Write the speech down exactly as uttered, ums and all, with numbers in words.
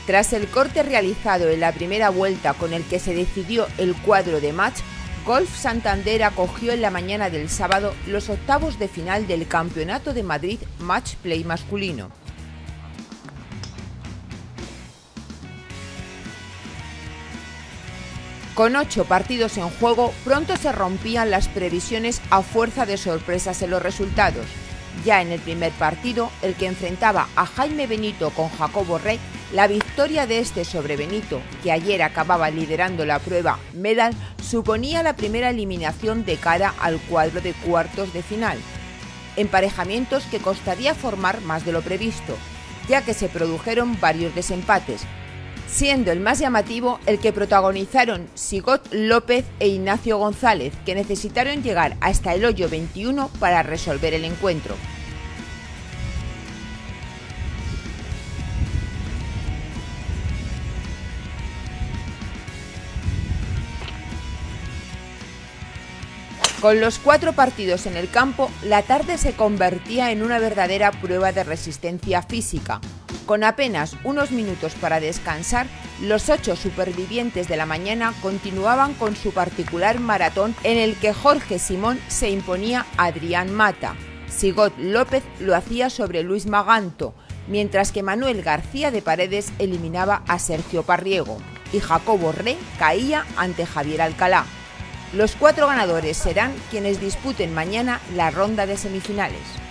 Tras el corte realizado en la primera vuelta con el que se decidió el cuadro de match, Golf Santander acogió en la mañana del sábado los octavos de final del Campeonato de Madrid Match Play masculino. Con ocho partidos en juego, pronto se rompían las previsiones a fuerza de sorpresas en los resultados. Ya en el primer partido, el que enfrentaba a Jaime Benito con Jacobo Rey, la victoria de este sobre Benito, que ayer acababa liderando la prueba Medal, suponía la primera eliminación de cara al cuadro de cuartos de final. Emparejamientos que costaría formar más de lo previsto, ya que se produjeron varios desempates, siendo el más llamativo el que protagonizaron Sigot López e Ignacio González, que necesitaron llegar hasta el hoyo veintiuno para resolver el encuentro. Con los cuatro partidos en el campo, la tarde se convertía en una verdadera prueba de resistencia física. Con apenas unos minutos para descansar, los ocho supervivientes de la mañana continuaban con su particular maratón en el que Jorge Simón se imponía a Adrián Mata. Sigot López lo hacía sobre Luis Maganto, mientras que Manuel García de Paredes eliminaba a Sergio Parriego y Jacobo Rey caía ante Javier Alcalá. Los cuatro ganadores serán quienes disputen mañana la ronda de semifinales.